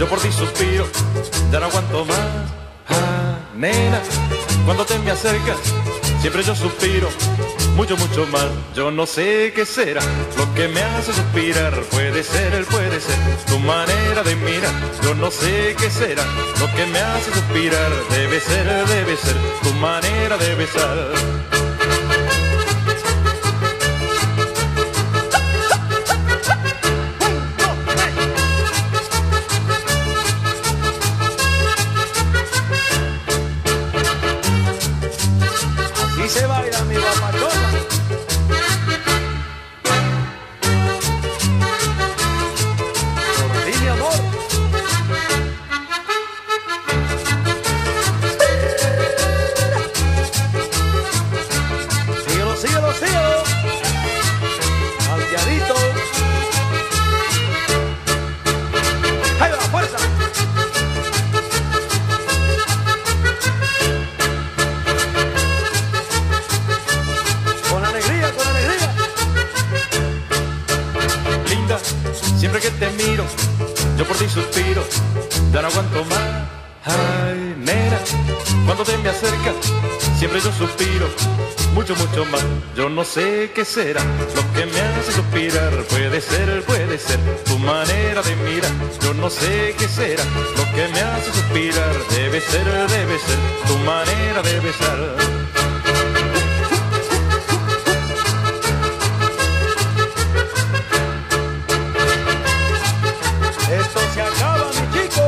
yo por ti suspiro, ya no aguanto más. Ah, nena, cuando te me acercas, siempre yo suspiro, mucho, mucho más. Yo no sé qué será lo que me hace suspirar. Puede ser tu manera de mirar. Yo no sé qué será lo que me hace suspirar. Debe ser tu manera de besar. Así se baila mi guapachona. Por ti, mi amor. Síguelo, síguelo, síguelo. Salteadito. ¡Ahí va, fuerza! Con alegría, con alegría. Linda, siempre que te miro, yo por ti suspiro, ya no aguanto más. Ay, nena, cuando te me acercas, siempre yo suspiro, mucho, mucho más. Yo no sé qué será lo que me hace suspirar. Puede ser tu manera de mirar. Yo no sé qué será lo que me hace suspirar. Debe ser tu manera de besar. Esto se acaba, mi chico.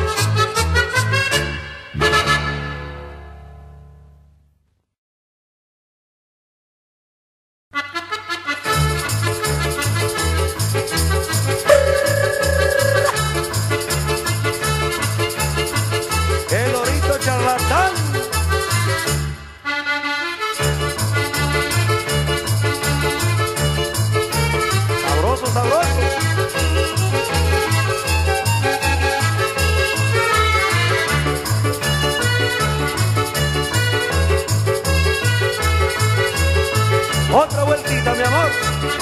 El lorito charlatán. Sabroso, sabroso. Otra vueltita, mi amor.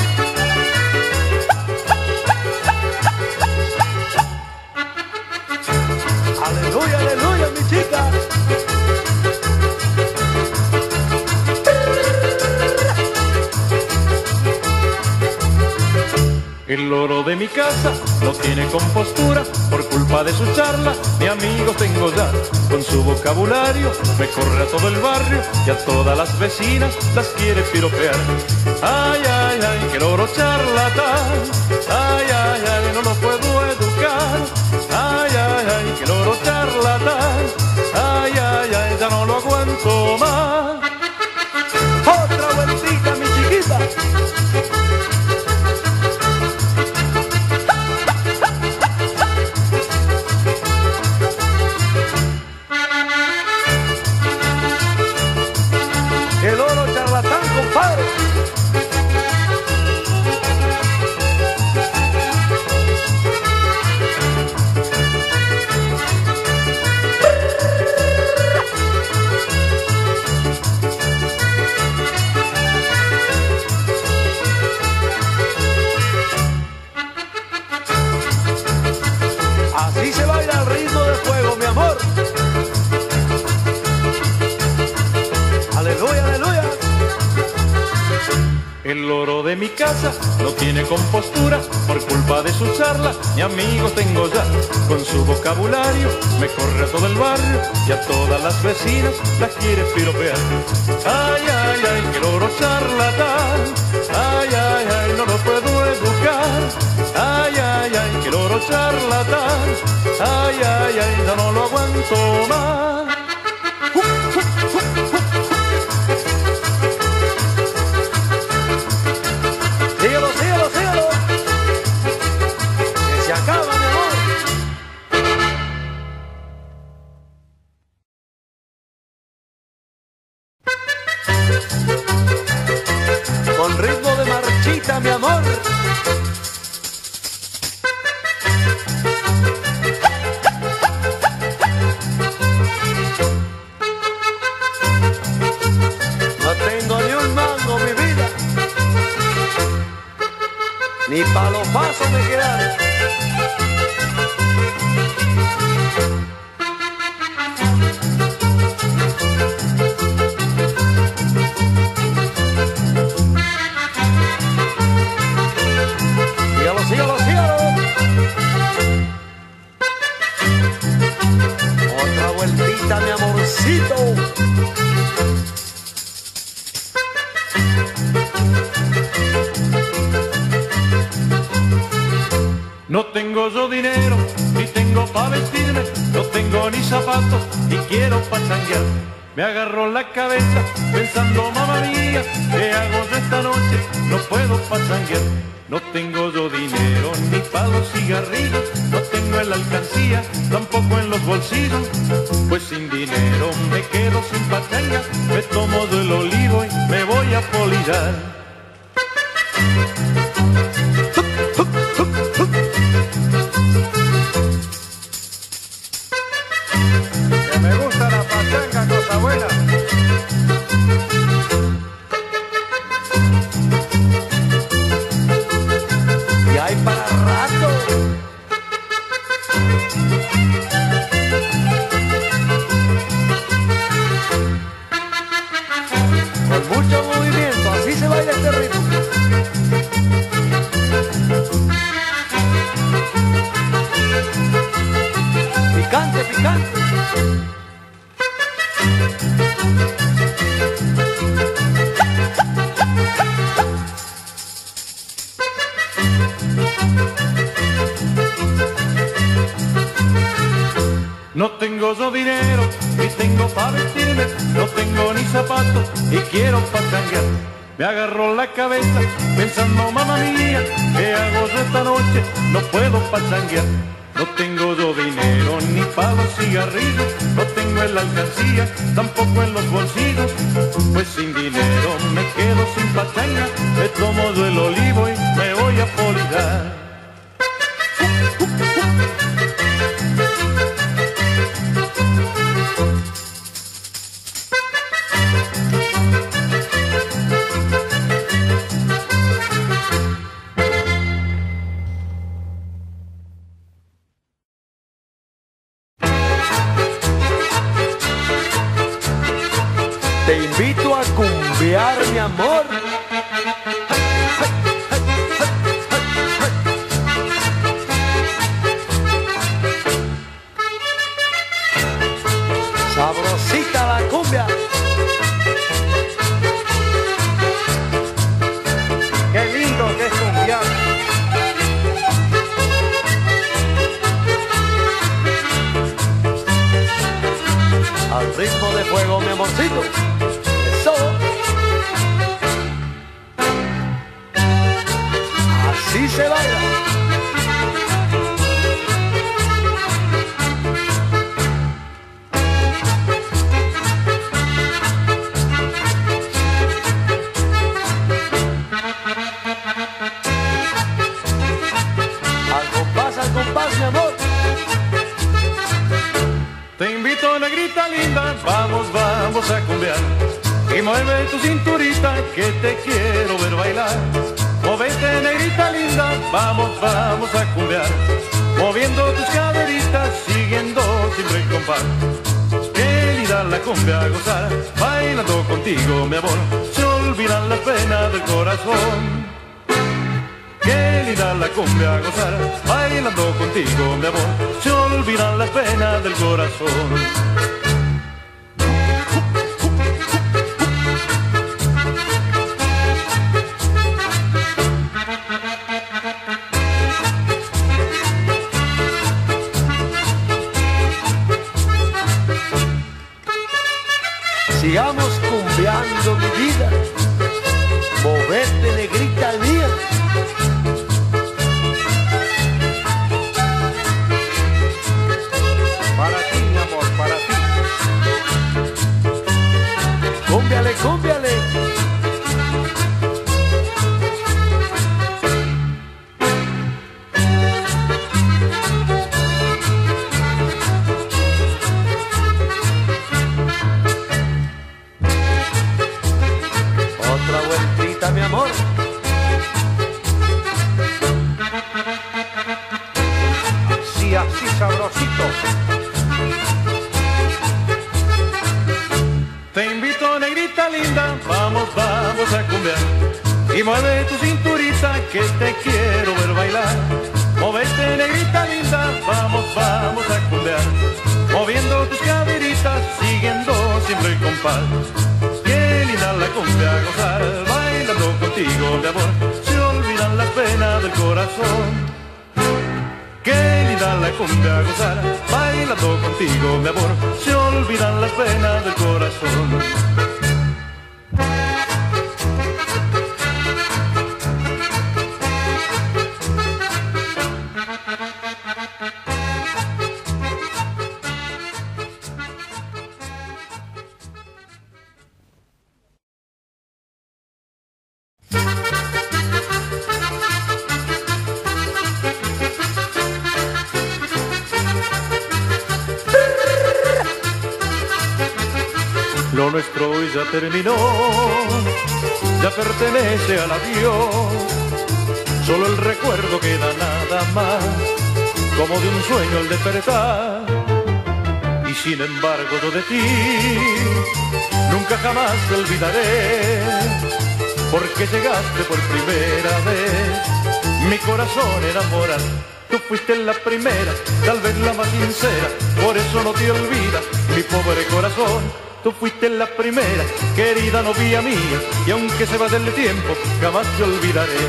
Aleluya, aleluya, mi chica. El loro de mi casa no tiene compostura. Por culpa de su charla, mi amigo tengo ya. Con su vocabulario me corre a todo el barrio y a todas las vecinas las quiere piropear. Ay, ay, ay, que loro charlatán. Ay, ay, ay, no lo puedo educar. Ay, ay, ay, que loro charlatán. Ay, ay, ay, ya no lo aguanto más. Otra vueltita, mi chiquita. El oro charlatán, compadre. Así se baila al ritmo de fuego, mi amor. Aleluya, aleluya. El loro de mi casa no tiene compostura. Por culpa de su charla, mi amigo tengo ya. Con su vocabulario me corre a todo el barrio y a todas las vecinas las quiere piropear. Ay, ay, ay, que loro charlatán. Ay, ay, ay, no lo puedo educar. Ay, ay, ay, que loro charlatán. Ay, ay, ay, ya no lo aguanto más. Síguelo, síguelo, síguelo. Que se acaba, mi amor. Con ritmo de marchita, mi amor. No tengo ni un mango, mi vida. Ni pa' los pasos me quedaron. No tengo yo dinero, ni tengo pa' vestirme, no tengo ni zapatos, ni quiero pachanguear. Me agarró la cabeza pensando, mamá mía, ¿qué hago yo esta noche? No puedo pachanguear. No tengo yo dinero, ni pa' los cigarrillos, no tengo en la alcancía, tampoco en los bolsillos. Pues sin dinero me quedo sin pachanga, me tomo yo el olivo y me voy a polillar. Me gusta la pachanga, cosa buena. Y hay para rato. Con mucho movimiento, así se baila este ritmo. Picante, picante. No tengo yo dinero, ni tengo pa' vestirme, no tengo ni zapatos y quiero pachanguear. Me agarró la cabeza pensando, mamá mía, ¿qué hago yo esta noche? No puedo pachanguear. No tengo yo dinero, ni pa' los cigarrillos, no tengo en la alcancía, tampoco en los bolsillos. Pues sin dinero me quedo sin pachanga, me tomo yo el olivo y me voy a polillar. Te invito a cumbiar, mi amor. Sabrosita la cumbia. Qué lindo que es cumbiar. Al ritmo de fuego, mi amorcito. Eso. Así se baila. Al compás, mi amor. Te invito, negrita linda, vamos, vamos a cumbiar. Y mueve tu cinturita que te quiero ver bailar. Movete, negrita linda, vamos, vamos a cumbiar. Moviendo tus caderitas, siguiendo siempre el compás. Qué linda la cumbia a gozar, bailando contigo, mi amor. Se olvidan las penas del corazón. Qué linda la cumbia a gozar, bailando contigo, mi amor. Se olvidan las penas del corazón. Sigamos cumbiando, mi vida. Moverte, negrita mía. Para ti, mi amor, para ti. Cúmbiale, cúmbiale. Otra vueltita, mi amor. Así, así, sabrosito. Te invito, negrita linda, vamos, vamos a cumbiar. Y mueve tu cinturita que te quiero ver bailar. Movete, negrita linda, vamos, vamos a cumbiar. Moviendo tus caderitas, siguiendo siempre el compás. Qué linda linda la cumbia a gozar, bailando contigo, mi amor, se olvidan las penas del corazón. Qué linda la cumbia a gozar, bailando contigo, mi amor, se olvidan las penas del corazón. Lo nuestro hoy ya terminó, ya pertenece al adiós. Solo el recuerdo queda nada más, como de un sueño al despertar. Y sin embargo yo de ti nunca jamás te olvidaré, porque llegaste por primera vez mi corazón enamorado. Tú fuiste la primera, tal vez la más sincera, por eso no te olvidas, mi pobre corazón. Tú fuiste la primera, querida novia mía, y aunque se vaya el tiempo, jamás te olvidaré.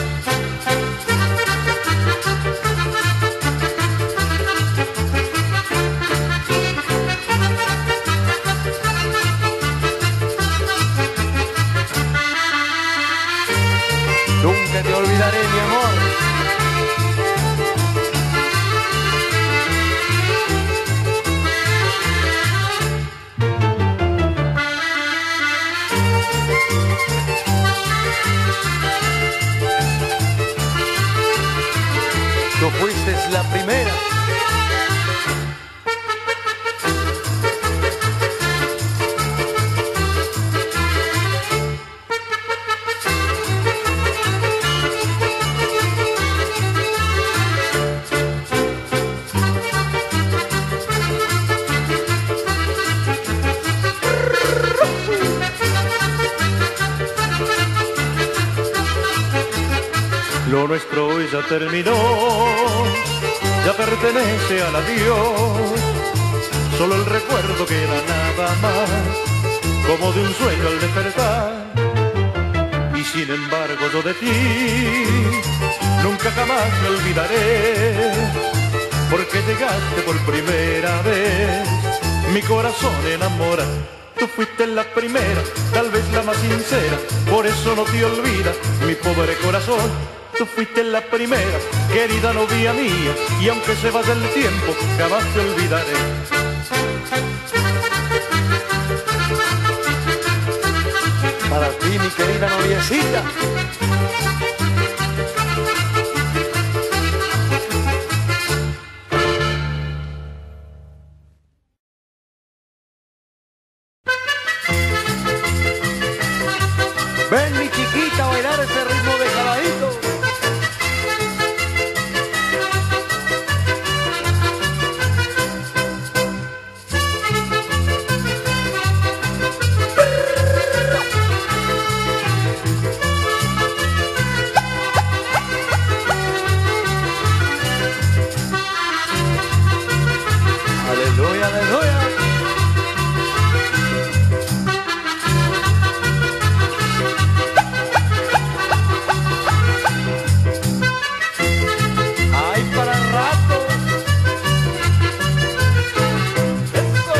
Nunca te olvidaré, mi amor. Tú fuiste la primera. Lo nuestro hoy ya terminó, ya pertenece al adiós. Solo el recuerdo queda nada más, como de un sueño al despertar. Y sin embargo yo de ti nunca jamás me olvidaré, porque llegaste por primera vez mi corazón enamorado. Tú fuiste la primera, tal vez la más sincera, por eso no te olvidas, mi pobre corazón. Tú fuiste la primera, querida novia mía, y aunque se vaya el tiempo, jamás te olvidaré. Para ti, mi querida noviecita. Ven, mi chiquita, a bailar ese ritmo de caballito. Aleluya, aleluya. Ay, para el rato. Eso.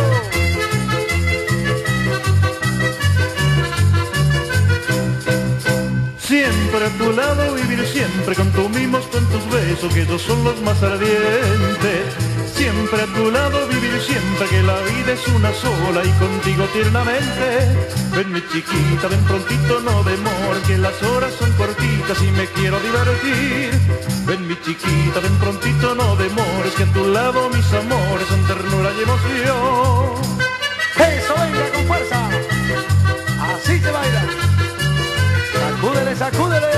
Siempre a tu lado, vivir siempre con tus mimos, con tus besos, que ellos son los más ardientes. Siempre a tu lado, vivir siempre, que la vida es una sola y contigo tiernamente. Ven mi chiquita, ven prontito, no demores, que las horas son cortitas y me quiero divertir. Ven mi chiquita, ven prontito, no demores, que a tu lado mis amores son ternura y emoción. Eso, venga con fuerza. Así se baila. Sacúdele, sacúdele.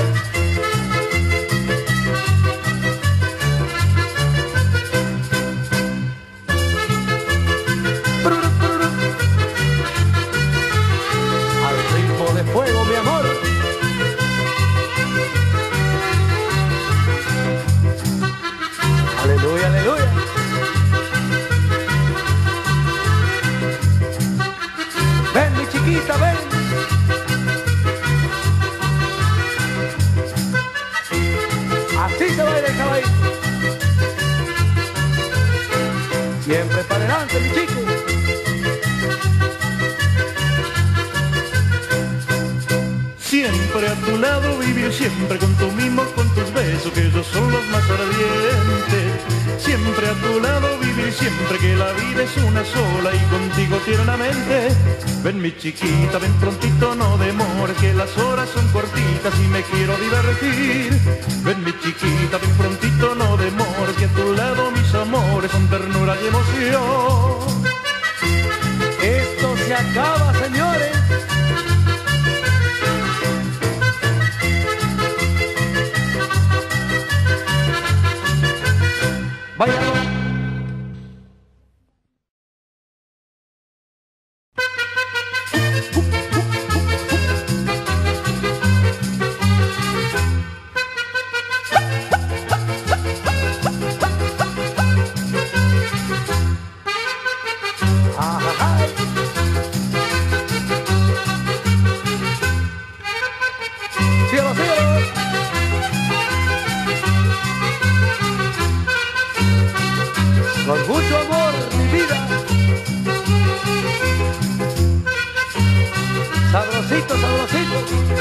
Al ritmo de fuego, mi amor. Aleluya, aleluya. Ven, mi chiquita, ven. pegadito. Siempre para adelante, mi chico. Siempre a tu lado vivir, siempre con tu mimo, con tus besos, que ellos son los más ardientes. Siempre a tu lado vivir, siempre que la vida es una sola y contigo tiernamente. Ven mi chiquita, ven prontito, no demores, que las horas son cortitas y me quiero divertir. Ven mi chiquita, ven prontito, no demores, que a tu lado mis amores son ternura y emoción. Esto se acaba, señores. Váyalo. Cielo, cielo. Con mucho amor, mi vida. Sabrosito, sabrosito.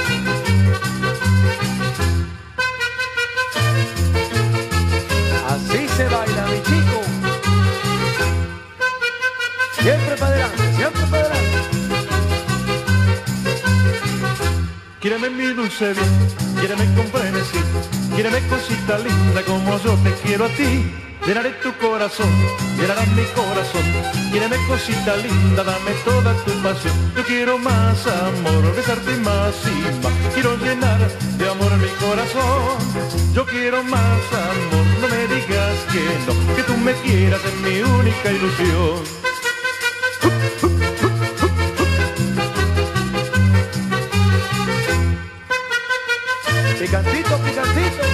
Así se baila, mi chico. Siempre para adelante, siempre para adelante. Quiéreme mi dulce bien, quiéreme con frenesí, quiéreme cosita linda como yo te quiero a ti. Llenaré tu corazón, llenarás mi corazón. Quiéreme cosita linda, dame toda tu pasión. Yo quiero más amor, besarte más y más. Quiero llenar de amor mi corazón. Yo quiero más amor, no me digas que no, que tú me quieras es mi única ilusión. Picantito, picantito.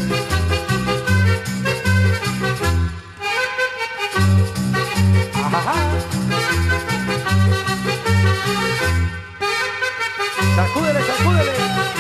Ajá. Sacúdele, sacúdele.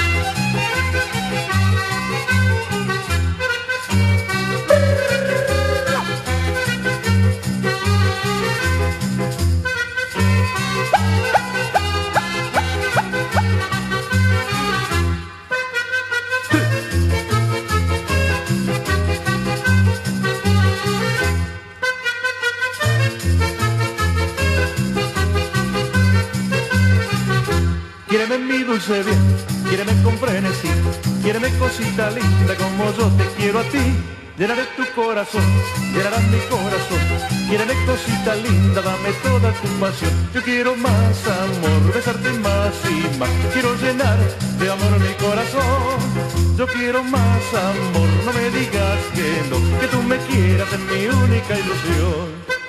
Quiéreme mi dulce bien, quiéreme con frenesí, quiéreme cosita linda como yo te quiero a ti. Llenaré tu corazón, llenarás mi corazón. Quiéreme cosita linda, dame toda tu pasión. Yo quiero más amor, besarte más y más. Quiero llenar de amor mi corazón. Yo quiero más amor, no me digas que no, que tú me quieras es mi única ilusión.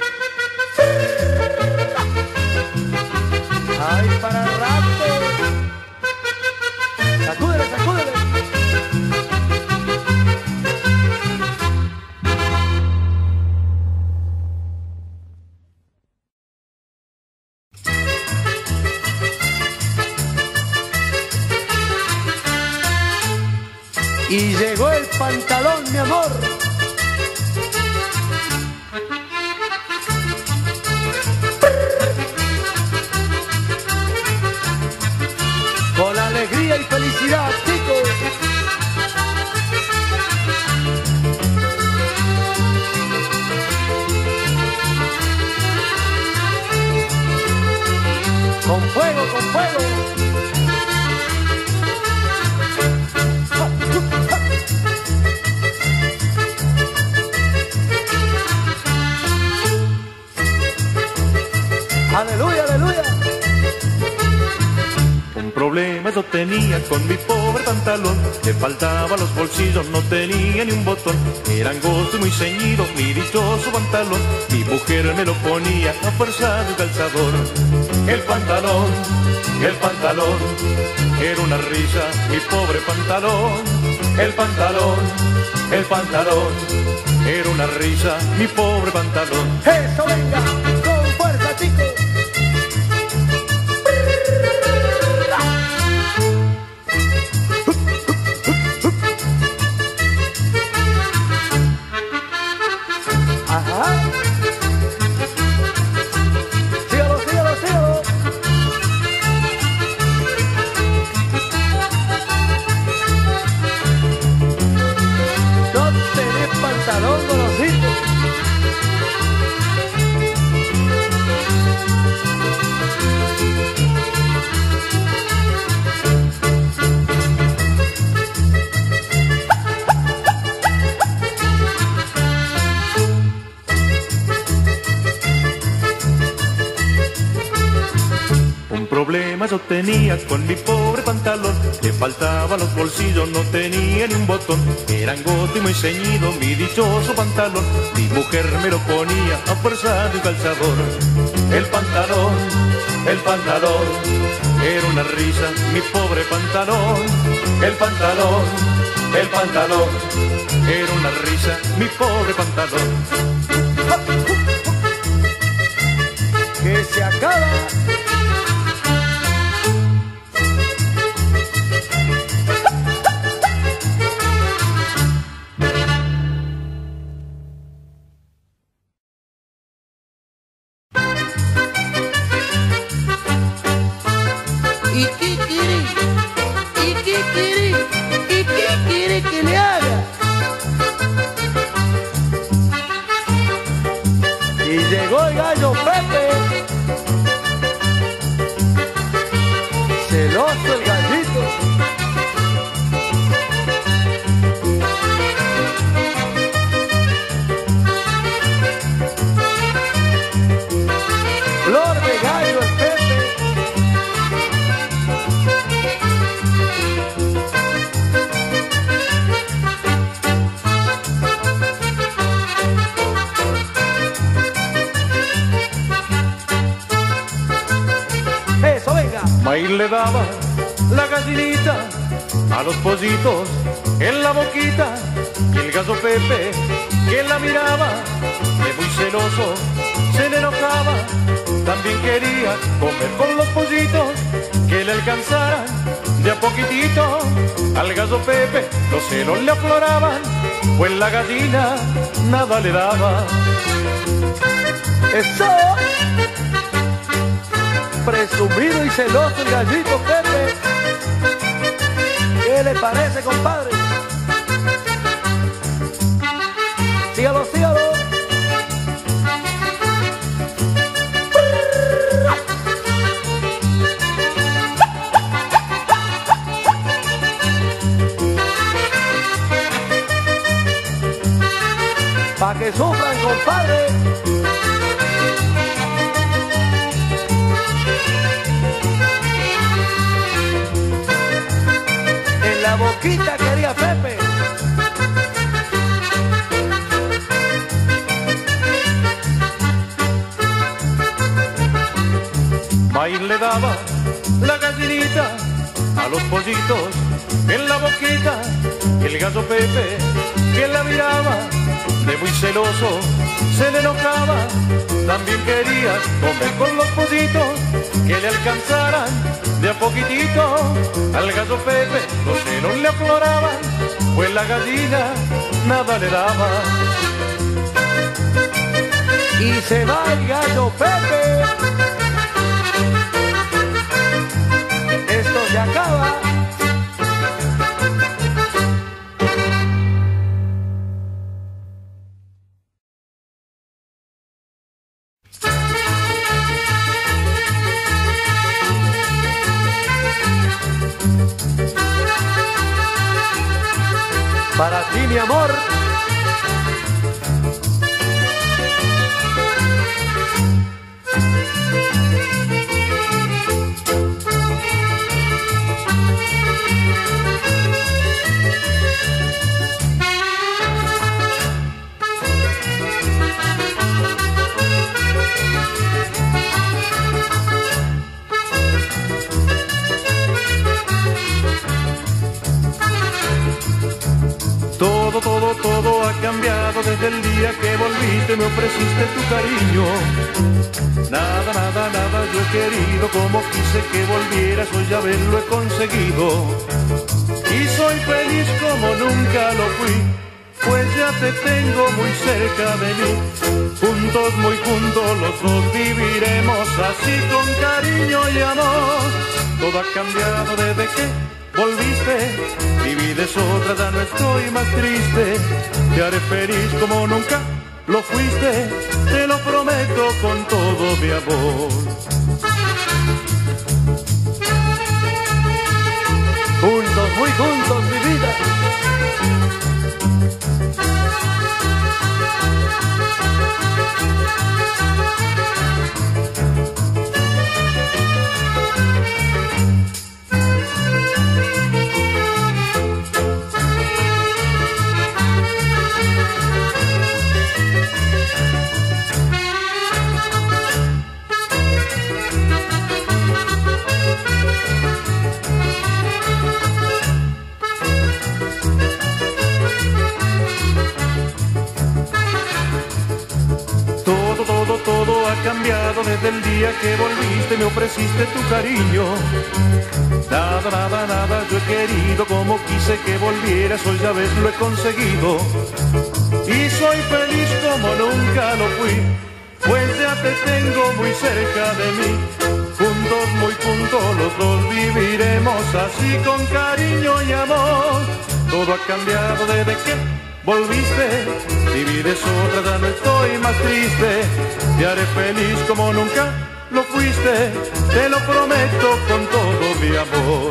Ay, para rato. Sacúdele, sacúdele. Y llegó el pantalón, mi amor. Con alegría y felicidad, chicos. Con fuego, con fuego. Aleluya, aleluya. Un problema yo tenía con mi pobre pantalón. Le faltaban los bolsillos, no tenía ni un botón. Era angosto y muy ceñido mi dichoso pantalón. Mi mujer me lo ponía a fuerza de calzador. El pantalón, era una risa, mi pobre pantalón. El pantalón, era una risa, mi pobre pantalón. Eso, venga, con fuerza, chicos. venía con mi pobre pantalón. Le faltaban los bolsillos, no tenía ni un botón. Era angosto y muy ceñido mi dichoso pantalón. Mi mujer me lo ponía a fuerza de un calzador. El pantalón, era una risa, mi pobre pantalón. El pantalón, era una risa, mi pobre pantalón. Que se acaba. ¿Y qué quiere que le haga? Y llegó el gallo Pepe. Celoso el gallito. Flor de gallo el Pepe. Eso, venga. Maíz le daba la gallinita a los pollitos en la boquita, y el gallo Pepe que la miraba de muy celoso se le enojaba. También quería comer con los pollitos que le alcanzaran de a poquitito. Al gallo Pepe los celos le afloraban, pues la gallina nada le daba. Eso. Presumido y celoso el gallito Pepe. ¿Qué le parece, compadre? Sígalo, sígalo. Pa' que sufran, compadre. En la boquita quería Pepe. Maíz le daba la gallinita a los pollitos en la boquita, y el gallo Pepe que la miraba de muy celoso se le enojaba. También quería comer con los pollitos que le alcanzaran de a poquitito. Al gallo Pepe los celos le afloraban, pues la gallina nada le daba. Y se va el gallo Pepe. Esto se acaba. Para ti, mi amor. Todo ha cambiado desde el día que volviste, me ofreciste tu cariño. Nada yo he querido como quise que volvieras, hoy ya ves lo he conseguido. Y soy feliz como nunca lo fui, pues ya te tengo muy cerca de mí. Juntos, muy juntos, los dos viviremos así con cariño y amor. Todo ha cambiado desde que volviste, mi vida es otra, ya no estoy más triste. Te haré feliz como nunca lo fuiste, te lo prometo con todo mi amor. Juntos, muy juntos, mi vida. cambiado desde el día que volviste, me ofreciste tu cariño. Nada, nada, nada, yo he querido como quise que volvieras, hoy ya ves lo he conseguido. Y soy feliz como nunca lo fui, pues ya te tengo muy cerca de mí. Juntos, muy juntos, los dos viviremos así con cariño y amor. Todo ha cambiado desde que volviste, si vives otra ya no estoy más triste. Te haré feliz como nunca lo fuiste, te lo prometo con todo mi amor.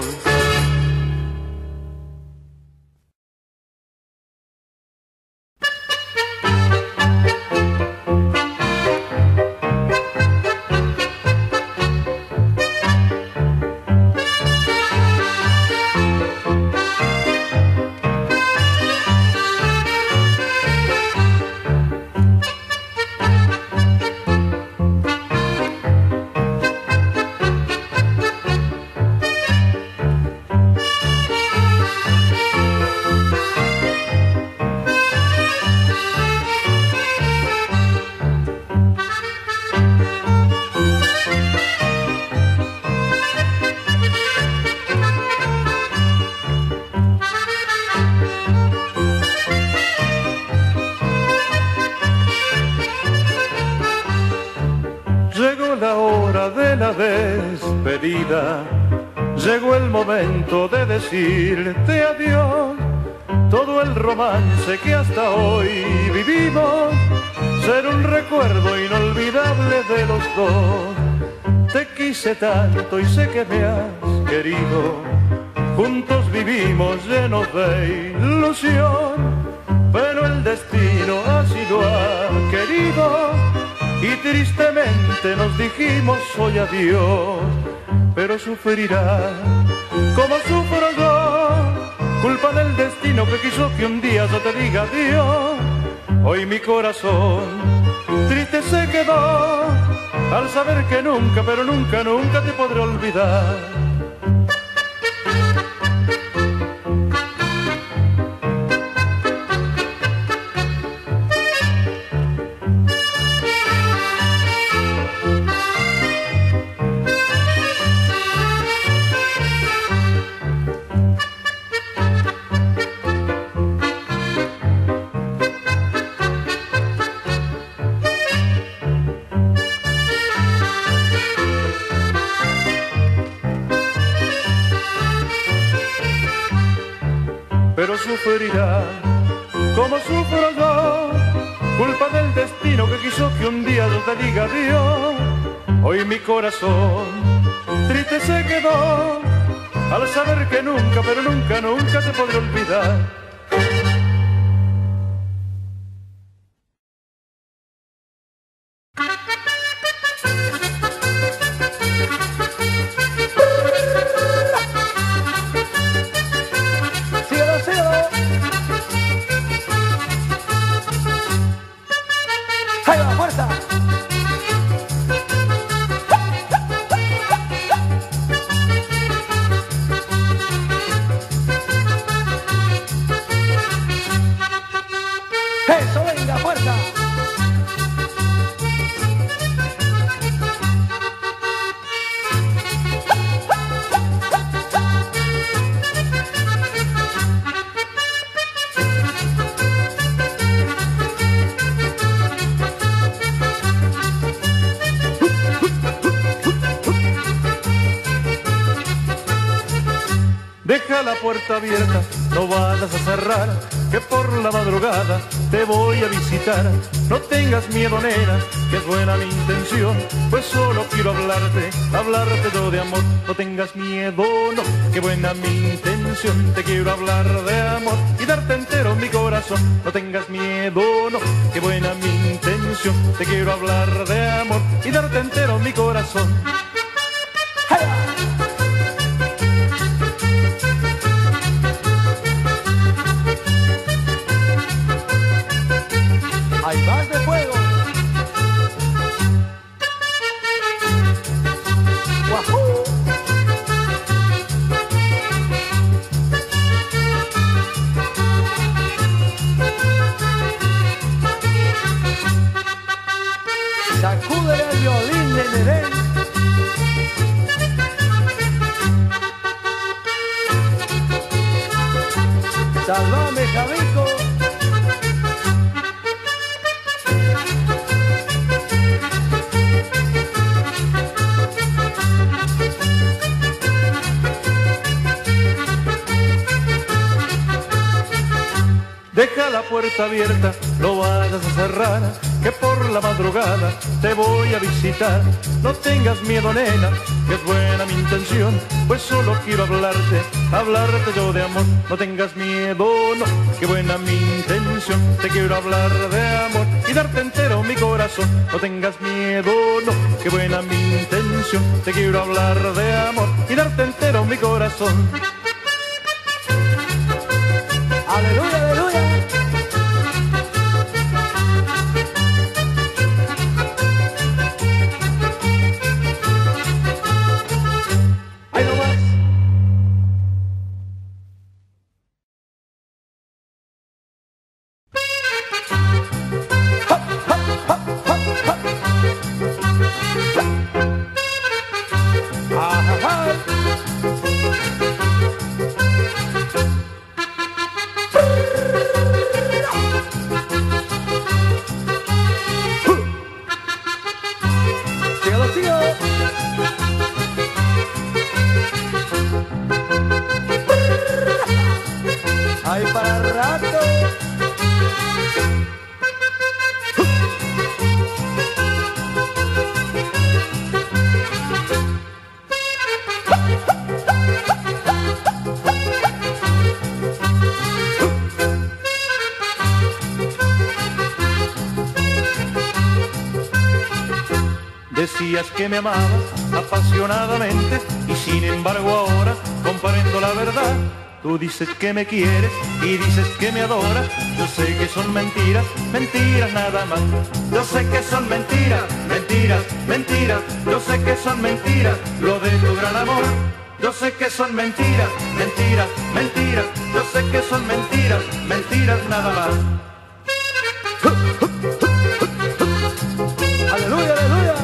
Despedida, llegó el momento de decirte adiós. Todo el romance que hasta hoy vivimos será un recuerdo inolvidable de los dos. Te quise tanto y sé que me has querido, juntos vivimos llenos de ilusión, pero el destino así lo ha querido y tristemente nos dijimos hoy adiós. Pero sufrirá como sufro yo, culpa del destino que quiso que un día yo te diga adiós. Hoy mi corazón triste se quedó al saber que nunca, pero nunca, nunca te podré olvidar. Pero sufrirá como sufro yo, culpa del destino que quiso que un día yo te diga adiós. Hoy mi corazón triste se quedó al saber que nunca, pero nunca, nunca te podré olvidar. ¡Eso, venga, fuerza! Deja la puerta abierta, no vayas a cerrar, que por la madrugada te voy a visitar. No tengas miedo, nena, que es buena mi intención, pues solo quiero hablarte yo de amor. No tengas miedo, no, que buena mi intención, te quiero hablar de amor y darte entero mi corazón. No tengas miedo, no, que buena mi intención, te quiero hablar de amor y darte entero mi corazón. ¡Ahí vas de fuego! ¡Guajú! Sacúdele el violín. Salvame, Javico. Deja la puerta abierta, no vayas a cerrar, que por la madrugada te voy a visitar. No tengas miedo, nena, que es buena mi intención, pues solo quiero hablarte yo de amor. No tengas miedo, no, que buena mi intención, te quiero hablar de amor y darte entero mi corazón. No tengas miedo, no, que buena mi intención, te quiero hablar de amor y darte entero mi corazón. Aleluya, aleluya. Ahí nomás. Ahí para rato. Decías que me amabas apasionadamente y sin embargo ahora, comprendo la verdad, tú dices que me quieres y dices que me adoras. Yo sé que son mentiras, mentiras nada más. Yo sé que son mentiras, mentiras, mentiras. Yo sé que son mentiras, lo de tu gran amor. Yo sé que son mentiras, mentiras, mentiras. Yo sé que son mentiras, mentiras nada más. Aleluya, aleluya.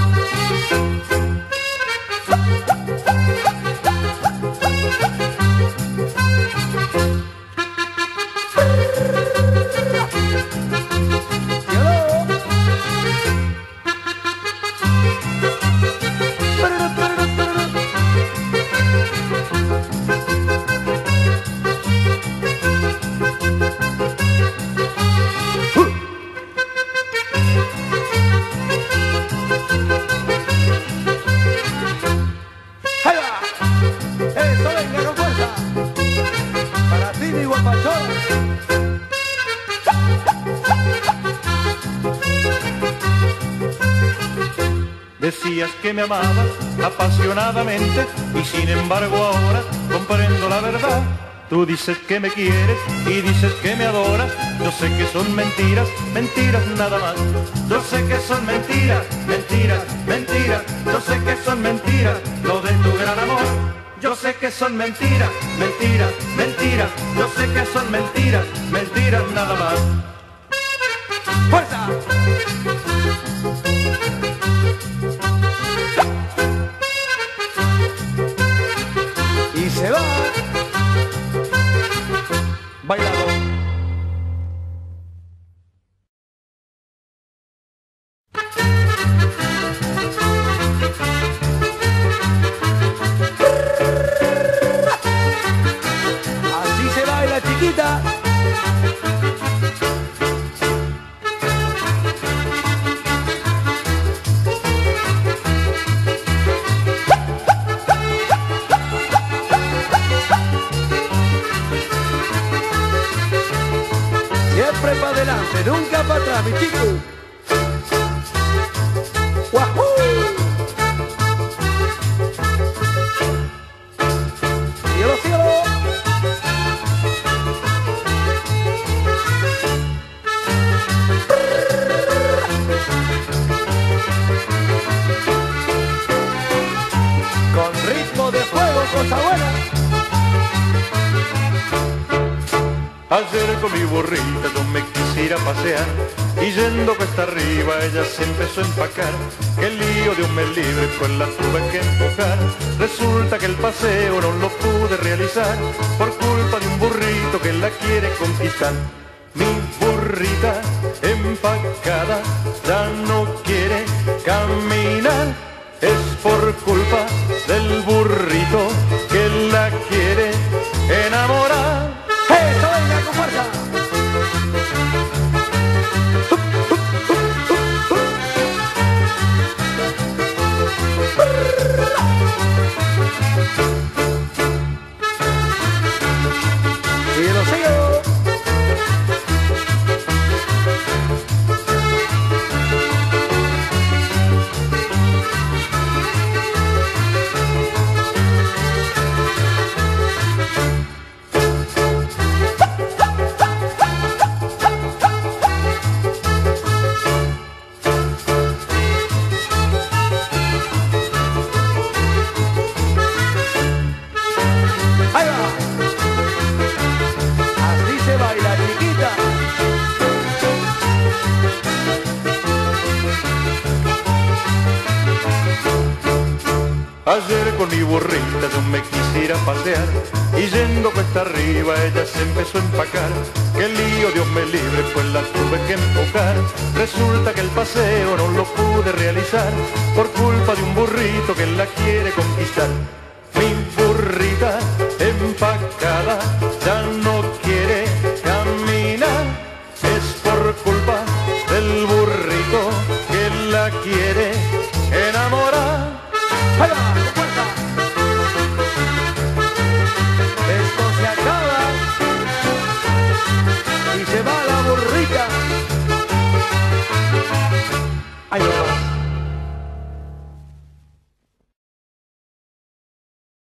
Decías que me amabas apasionadamente y sin embargo ahora comprendo la verdad. Tú dices que me quieres y dices que me adoras. Yo sé que son mentiras, mentiras nada más. Yo sé que son mentiras, mentiras, mentiras. Yo sé que son mentiras, lo de tu gran amor. Yo sé que son mentiras, mentiras, mentiras. Yo sé que son mentiras, mentiras nada más. ¡Fuerza! Y se va. Bailado. Así se baila, chiquita. Siempre para adelante, nunca para atrás, mi chico. ¡Wahoo! ¡Cielo, cielo! Con ritmo de fuego, cosa buena. Ayer con mi burrita yo me quisiera pasear y yendo cuesta arriba ella se empezó a empacar. Que el lío de un mes libre pues la tuve que empujar. Resulta que el paseo no lo pude realizar por culpa de un burrito que la conquistar. Mi burrita empacada ya no quiere caminar. Es por culpa del burrito que la quiere enamorar. ¡Eso, venga, con fuerza! Y lo sigo. Ahí va. Así se baila, chiquita. Ayer con mi burrita yo me quisiera pasear y yendo cuesta arriba ella se empezó a empacar. Qué lío, Dios me libre, pues la tuve que empujar. Resulta que el paseo no lo pude realizar por culpa de un burrito que la quiere conquistar. Mi burrita empacada ya no quiere caminar. Es por culpa del burrito que la quiere enamorar. Ahí va, con fuerza. Esto se acaba. Y se va la burrita. Ahí va.